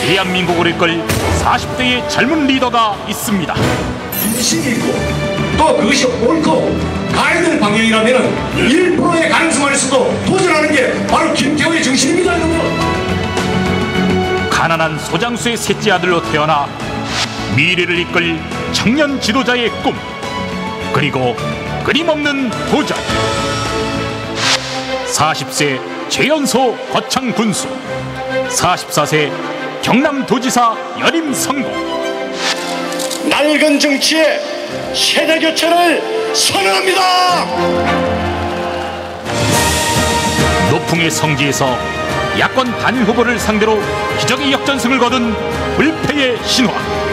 대한민국을 이끌 40대의 젊은 리더가 있습니다. 인식이 있고 또 그것이 옳고 가야 될 방향이라면 1%의 가능성만 있어도 도전하는 게 바로 김태호의 정신입니다, 여러분. 가난한 소장수의 셋째 아들로 태어나 미래를 이끌 청년 지도자의 꿈, 그리고 끊임없는 도전. 40세 최연소 거창 군수, 44세 경남도지사 연임 성공. 낡은 정치의 세대 교체를 선언합니다. 노풍의 성지에서 야권 단일 후보를 상대로 기적의 역전승을 거둔 불패의 신화.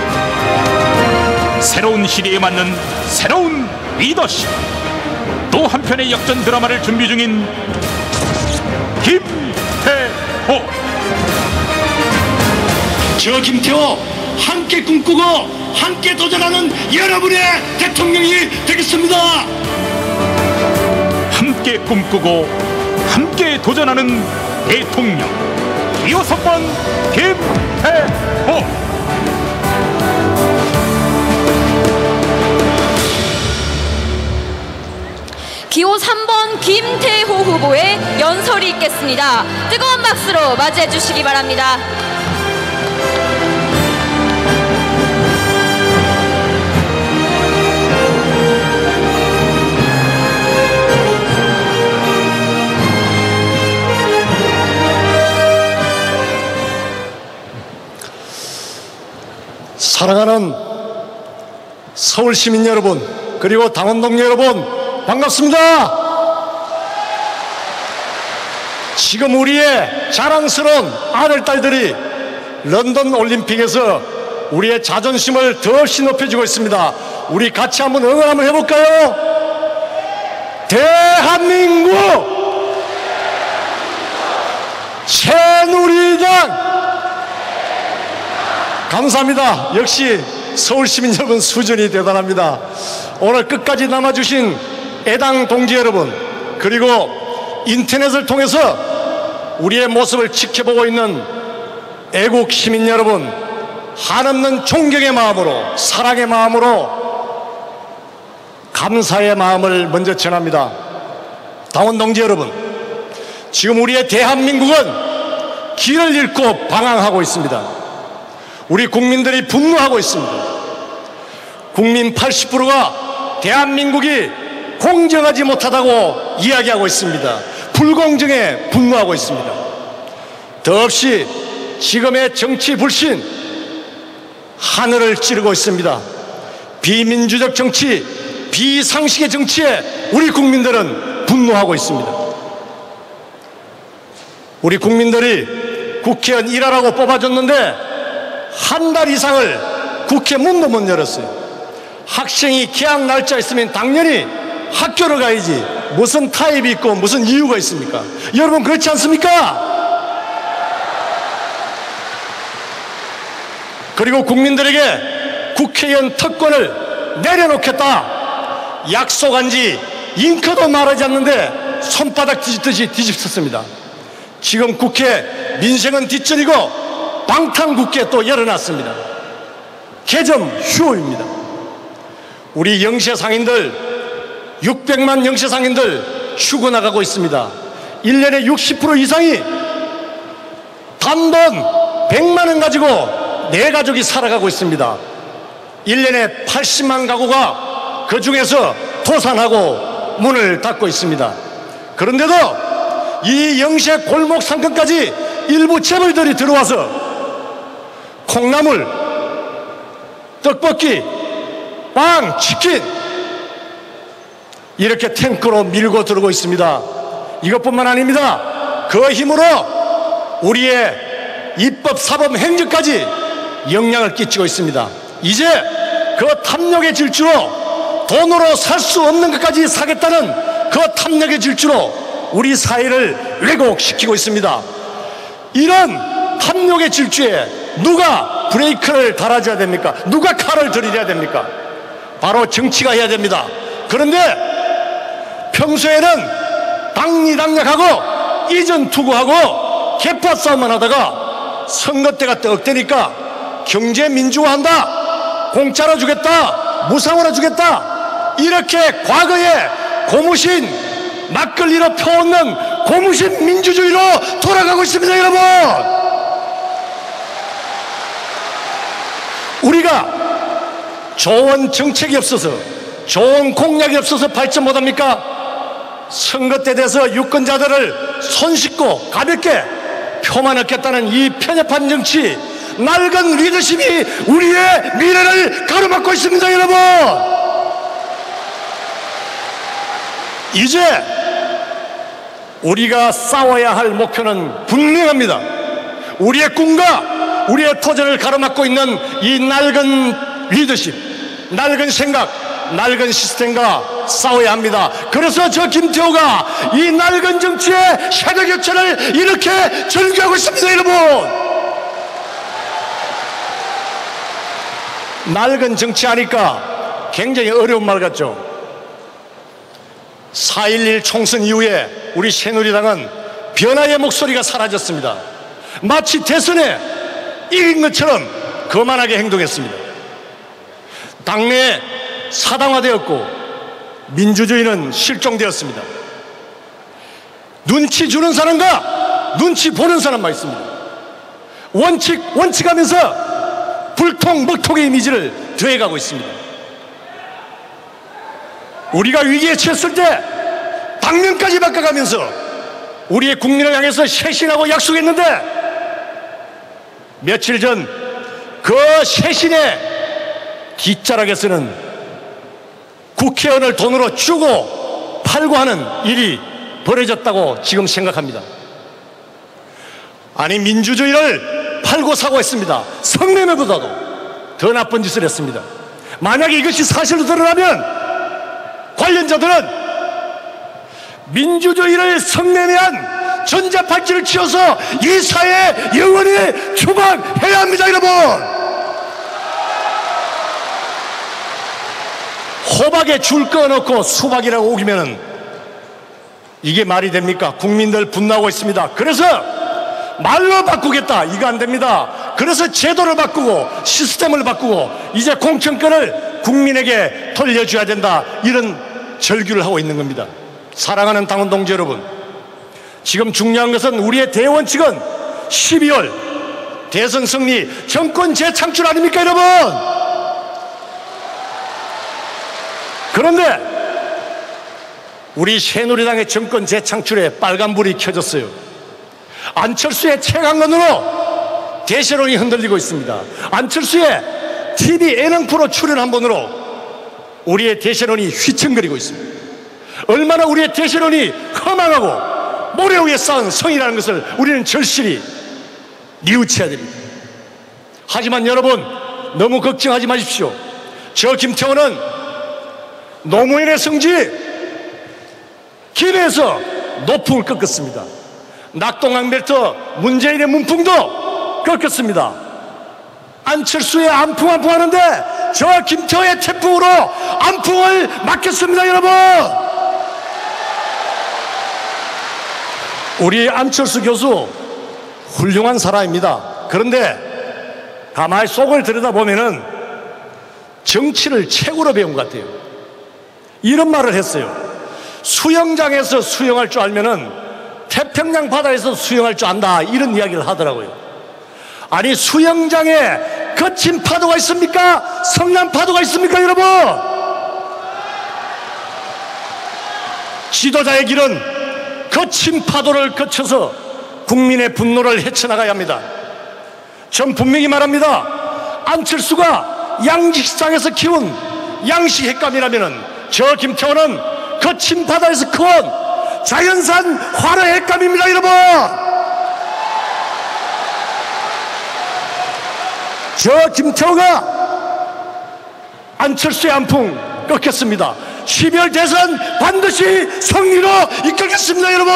새로운 시대에 맞는 새로운 리더십. 또 한편의 역전 드라마를 준비 중인 김태호. 저 김태호 함께 꿈꾸고 함께 도전하는 여러분의 대통령이 되겠습니다. 함께 꿈꾸고 함께 도전하는 대통령 2호선번 김태호. 기호 3번 김태호 후보의 연설이 있겠습니다. 뜨거운 박수로 맞이해 주시기 바랍니다. 사랑하는 서울 시민 여러분, 그리고 당원 동료 여러분, 반갑습니다. 지금 우리의 자랑스러운 아들, 딸들이 런던 올림픽에서 우리의 자존심을 더없이 높여주고 있습니다. 우리 같이 한번 응원 한번 해볼까요? 대한민국 새누리당. 감사합니다. 역시 서울시민 여러분 수준이 대단합니다. 오늘 끝까지 남아주신 애당 동지 여러분, 그리고 인터넷을 통해서 우리의 모습을 지켜보고 있는 애국 시민 여러분, 한없는 존경의 마음으로, 사랑의 마음으로 감사의 마음을 먼저 전합니다. 당원 동지 여러분, 지금 우리의 대한민국은 길을 잃고 방황하고 있습니다. 우리 국민들이 분노하고 있습니다. 국민 80%가 대한민국이 공정하지 못하다고 이야기하고 있습니다. 불공정에 분노하고 있습니다. 더없이 지금의 정치 불신 하늘을 찌르고 있습니다. 비민주적 정치, 비상식의 정치에 우리 국민들은 분노하고 있습니다. 우리 국민들이 국회의원 일하라고 뽑아줬는데 한 달 이상을 국회 문도 못 열었어요. 학생이 개학 날짜 있으면 당연히 학교를 가야지 무슨 타입이 있고 무슨 이유가 있습니까? 여러분 그렇지 않습니까? 그리고 국민들에게 국회의원 특권을 내려놓겠다 약속한 지 잉크도 말하지 않는데 손바닥 뒤집듯이 뒤집었습니다. 지금 국회 민생은 뒷전이고 방탄국회 또 열어놨습니다. 개점 휴호입니다. 우리 영세상인들 600만 영세상인들 휴고 나가고 있습니다. 1년에 60% 이상이 단돈 100만 원 가지고 내 가족이 살아가고 있습니다. 1년에 80만 가구가 그 중에서 도산하고 문을 닫고 있습니다. 그런데도 이 영세 골목 상권까지 일부 재벌들이 들어와서 콩나물, 떡볶이, 빵, 치킨 이렇게 탱크로 밀고 들어오고 있습니다. 이것뿐만 아닙니다. 그 힘으로 우리의 입법, 사법, 행정까지 영향을 끼치고 있습니다. 이제 그 탐욕의 질주로 돈으로 살 수 없는 것까지 사겠다는 그 탐욕의 질주로 우리 사회를 왜곡시키고 있습니다. 이런 탐욕의 질주에 누가 브레이크를 달아줘야 됩니까? 누가 칼을 들이려야 됩니까? 바로 정치가 해야 됩니다. 그런데 평소에는 당리당략하고 이전투구하고 개파 싸움만 하다가 선거 때가 떡되니까 경제 민주화한다, 공짜로 주겠다, 무상으로 주겠다, 이렇게 과거에 고무신 막걸리로 펴놓는 고무신 민주주의로 돌아가고 있습니다. 여러분, 우리가 좋은 정책이 없어서, 좋은 공약이 없어서 발전 못합니까? 선거 때 돼서 유권자들을 손쉽고 가볍게 표만 얻겠다는 이 편협한 정치, 낡은 리더십이 우리의 미래를 가로막고 있습니다. 여러분, 이제 우리가 싸워야 할 목표는 분명합니다. 우리의 꿈과 우리의 도전을 가로막고 있는 이 낡은 리더십, 낡은 생각, 낡은 시스템과 싸워야 합니다. 그래서 저 김태호가 이 낡은 정치의 세대 교체를 이렇게 전개하고 있습니다. 여러분, 낡은 정치 하니까 굉장히 어려운 말 같죠. 4.11 총선 이후에 우리 새누리당은 변화의 목소리가 사라졌습니다. 마치 대선에 이긴 것처럼 거만하게 행동했습니다. 당내 사당화되었고 민주주의는 실종되었습니다. 눈치 주는 사람과 눈치 보는 사람만 있습니다. 원칙하면서 불통 먹통의 이미지를 더해가고 있습니다. 우리가 위기에 처했을 때 당면까지 바꿔가면서 우리의 국민을 향해서 쇄신하고 약속했는데, 며칠 전 그 쇄신의 뒷자락에서는 국회의원을 돈으로 주고 팔고 하는 일이 벌어졌다고 지금 생각합니다. 아니, 민주주의를 팔고 사고 했습니다. 성매매보다도 더 나쁜 짓을 했습니다. 만약에 이것이 사실로 드러나면 관련자들은 민주주의를 성매매한 전자팔찌를 쥐어서 이 사회에 영원히 추방해야 합니다. 여러분, 호박에 줄 꺼놓고 수박이라고 우기면은 이게 말이 됩니까? 국민들 분노하고 있습니다. 그래서 말로 바꾸겠다, 이거 안 됩니다. 그래서 제도를 바꾸고 시스템을 바꾸고 이제 공천권을 국민에게 돌려줘야 된다, 이런 절규를 하고 있는 겁니다. 사랑하는 당원 동지 여러분, 지금 중요한 것은 우리의 대원칙은 12월 대선 승리, 정권 재창출 아닙니까 여러분? 그런데 우리 새누리당의 정권 재창출에 빨간불이 켜졌어요. 안철수의 최강론으로 대세론이 흔들리고 있습니다. 안철수의 TV 예능 프로 출연 한 번으로 우리의 대세론이 휘청거리고 있습니다. 얼마나 우리의 대세론이 허망하고 모래 위에 쌓은 성이라는 것을 우리는 절실히 뉘우쳐야 됩니다. 하지만 여러분, 너무 걱정하지 마십시오. 저 김태호는 노무현의 성지 김해에서 노풍을 꺾었습니다. 낙동강벨트 문재인의 문풍도 꺾었습니다. 안철수의 안풍 하는데 저 김태호의 태풍으로 안풍을 막혔습니다. 여러분, 우리 안철수 교수 훌륭한 사람입니다. 그런데 가만히 속을 들여다보면은 정치를 최고로 배운 것 같아요. 이런 말을 했어요. 수영장에서 수영할 줄 알면은 태평양 바다에서 수영할 줄 안다, 이런 이야기를 하더라고요. 아니, 수영장에 거친 파도가 있습니까? 성난 파도가 있습니까 여러분? 지도자의 길은 거친 파도를 거쳐서 국민의 분노를 헤쳐나가야 합니다. 전 분명히 말합니다. 안철수가 양식장에서 키운 양식 횟감이라면은 저 김태호는 거친 바다에서 키운 자연산 화로 횟감입니다. 여러분, 저 김태호가 안철수의 안풍 꺾였습니다. 12월 대선 반드시 승리로 이끌겠습니다. 여러분,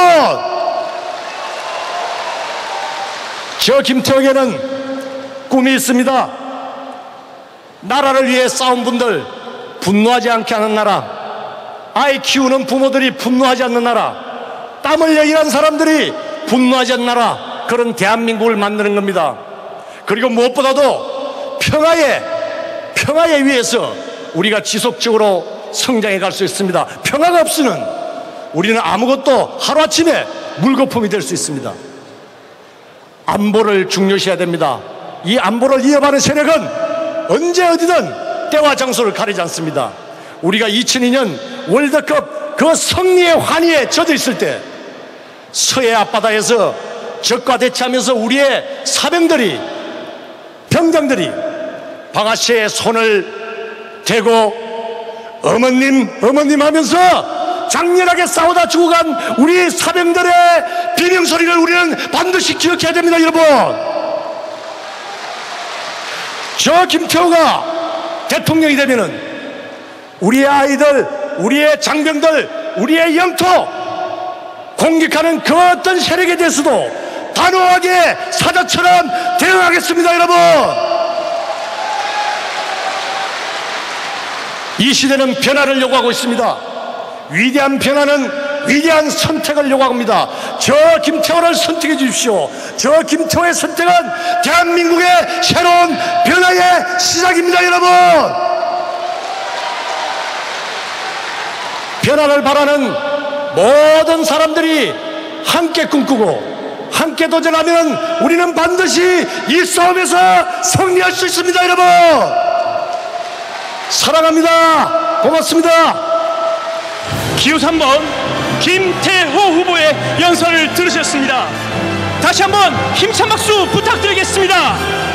저 김태호에게는 꿈이 있습니다. 나라를 위해 싸운 분들 분노하지 않게 하는 나라, 아이 키우는 부모들이 분노하지 않는 나라, 땀 흘려 일한 사람들이 분노하지 않는 나라, 그런 대한민국을 만드는 겁니다. 그리고 무엇보다도 평화에 위해서 우리가 지속적으로 성장해 갈 수 있습니다. 평화가 없으면 우리는 아무것도 하루아침에 물거품이 될 수 있습니다. 안보를 중요시해야 됩니다. 이 안보를 위협하는 세력은 언제 어디든 때와 장소를 가리지 않습니다. 우리가 2002년 월드컵 그 승리의 환희에 젖어 있을 때 서해 앞바다에서 적과 대치하면서 우리의 사병들이, 병장들이 방아쇠에 손을 대고 어머님 하면서 장렬하게 싸우다 죽어간 우리 사병들의 비명소리를 우리는 반드시 기억해야 됩니다. 여러분, 저 김태호가 대통령이 되면은 우리의 아이들, 우리의 장병들, 우리의 영토 공격하는 그 어떤 세력에 대해서도 단호하게 사자처럼 대응하겠습니다. 여러분, 이 시대는 변화를 요구하고 있습니다. 위대한 변화는 위대한 선택을 요구합니다. 저 김태호를 선택해 주십시오. 저 김태호의 선택은 대한민국의 새로운 변화의 시작입니다. 여러분, 변화를 바라는 모든 사람들이 함께 꿈꾸고 함께 도전하면 우리는 반드시 이 싸움에서 승리할 수 있습니다. 여러분, 사랑합니다. 고맙습니다. 기호 3번 김태호 후보의 연설을 들으셨습니다. 다시 한번 힘찬 박수 부탁드리겠습니다.